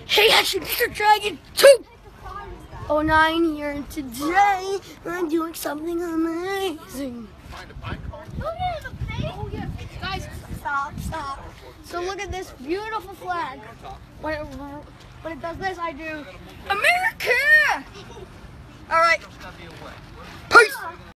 Hey, actually, Mr. Dragon 209 here, and today I'm doing something amazing. Guys, stop. So look at this beautiful flag. When it does this, I do America! All right. Peace.